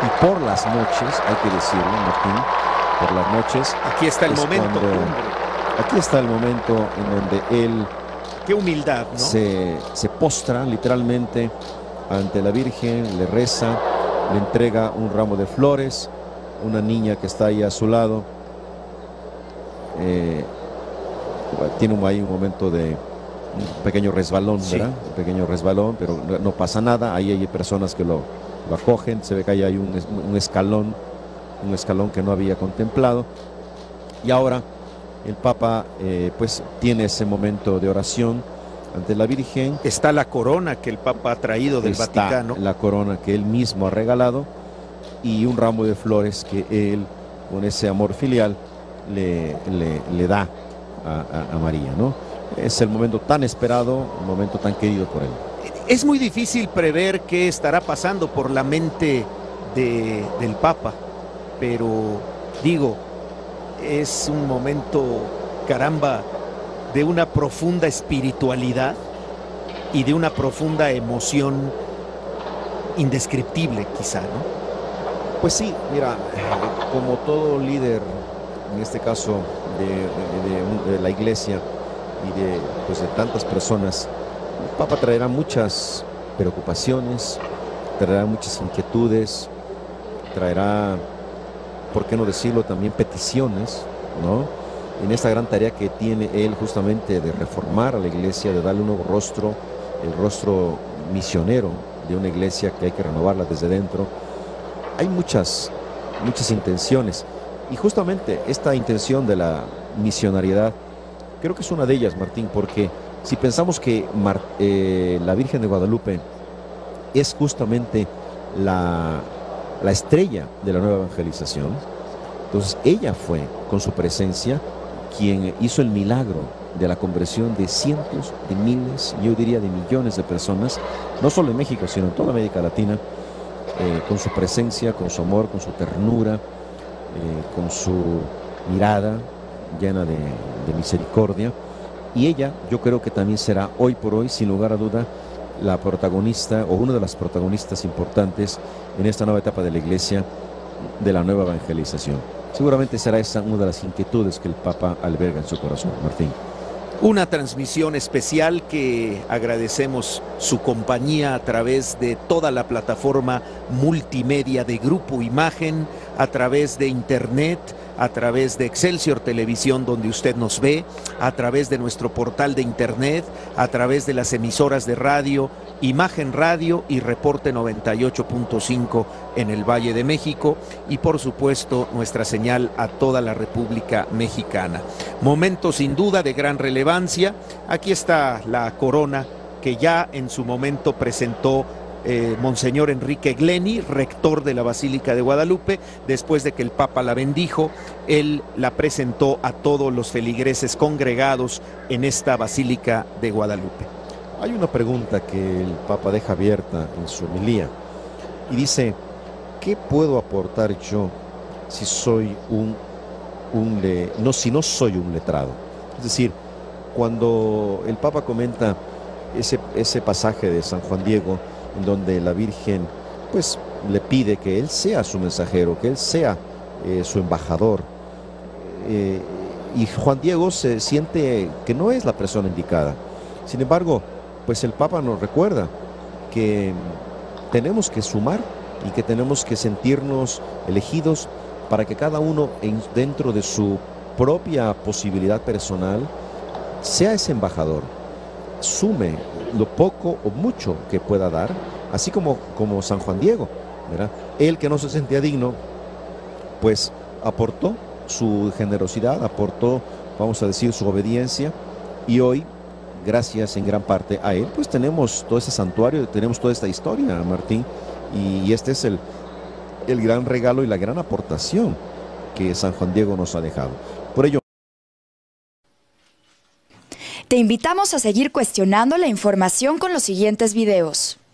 y por las noches, hay que decirlo, Martín, por las noches. Aquí está el momento. Aquí está el momento en donde él... Qué humildad, ¿no? Se postra literalmente ante la Virgen, le reza, le entrega un ramo de flores, una niña que está ahí a su lado. Tiene ahí un momento de un pequeño resbalón, ¿verdad? Un pequeño resbalón, pero no pasa nada. Ahí hay personas que lo acogen. Se ve que ahí hay un escalón que no había contemplado. Y ahora el Papa pues tiene ese momento de oración ante la Virgen. Está la corona que el Papa ha traído del Vaticano. La corona que él mismo ha regalado y un ramo de flores que él, con ese amor filial, le da a María, ¿no? Es el momento tan esperado, un momento tan querido por él. Es muy difícil prever qué estará pasando por la mente del Papa, pero digo, es un momento, caramba, de una profunda espiritualidad y de una profunda emoción indescriptible, quizá, ¿no? Pues sí, mira, como todo líder, en este caso de la iglesia y de tantas personas, el Papa traerá muchas preocupaciones, traerá muchas inquietudes, traerá, por qué no decirlo, también peticiones, ¿no? En esta gran tarea que tiene él justamente de reformar a la iglesia, de darle un nuevo rostro, el rostro misionero de una iglesia que hay que renovarla desde dentro. Hay muchas intenciones y justamente esta intención de la misionariedad creo que es una de ellas, Martín, porque si pensamos que la Virgen de Guadalupe es justamente la estrella de la nueva evangelización, entonces ella fue con su presencia quien hizo el milagro de la conversión de cientos de miles, yo diría de millones de personas, no solo en México, sino en toda América Latina, con su presencia, con su amor, con su ternura, con su mirada llena de misericordia. Y ella, yo creo que también será hoy por hoy, sin lugar a duda, la protagonista o una de las protagonistas importantes en esta nueva etapa de la Iglesia, de la nueva evangelización. Seguramente será esa una de las inquietudes que el Papa alberga en su corazón, Martín. Una transmisión especial que agradecemos su compañía a través de toda la plataforma multimedia de Grupo Imagen, a través de Internet, a través de Excelsior Televisión, donde usted nos ve, a través de nuestro portal de Internet, a través de las emisoras de radio, Imagen Radio y Reporte 98.5 en el Valle de México y por supuesto nuestra señal a toda la República Mexicana. Momento sin duda de gran relevancia. Aquí está la corona que ya en su momento presentó Monseñor Enrique Gleni, rector de la Basílica de Guadalupe. Después de que el Papa la bendijo, él la presentó a todos los feligreses congregados en esta Basílica de Guadalupe. Hay una pregunta que el Papa deja abierta en su homilía y dice: ¿qué puedo aportar yo si soy si no soy un letrado? Es decir, cuando el Papa comenta ese pasaje de San Juan Diego, en donde la Virgen pues le pide que él sea su mensajero, que él sea su embajador, y Juan Diego se siente que no es la persona indicada. Sin embargo, pues el Papa nos recuerda que tenemos que sumar y que tenemos que sentirnos elegidos para que cada uno dentro de su propia posibilidad personal sea ese embajador, sume lo poco o mucho que pueda dar, así como San Juan Diego, ¿verdad? Él, que no se sentía digno, pues aportó su generosidad, aportó, vamos a decir, su obediencia, y hoy, gracias en gran parte a él, pues tenemos todo ese santuario, tenemos toda esta historia, Martín, y este es el gran regalo y la gran aportación que San Juan Diego nos ha dejado. Por ello, te invitamos a seguir cuestionando la información con los siguientes videos.